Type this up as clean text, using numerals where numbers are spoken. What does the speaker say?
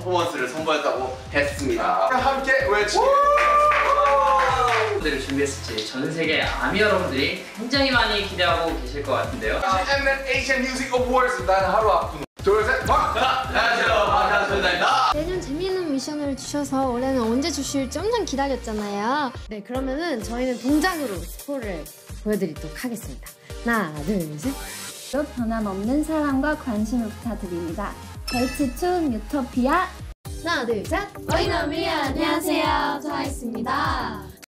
퍼포먼스를 선보였다고 했습니다. 함께 외치게! 무대를 준비했을지 전 세계 아미 여러분들이 굉장히 많이 기대하고 계실 것 같은데요. Mnet Asian Music Awards 난 하루 앞둔 둘, 셋, 안녕하세요. 반갑습니다. 내년 재미있는 미션을 주셔서 올해는 언제 주실지 엄청 기다렸잖아요. 네, 그러면은 저희는 동작으로 스포를 보여드리도록 하겠습니다. 하나, 둘, 셋. 변함없는 사랑과 관심을 부탁드립니다. 걸치춤 유토피아. 하나, 둘, 셋. 어이너미 안녕하세요. 트와이스입니다.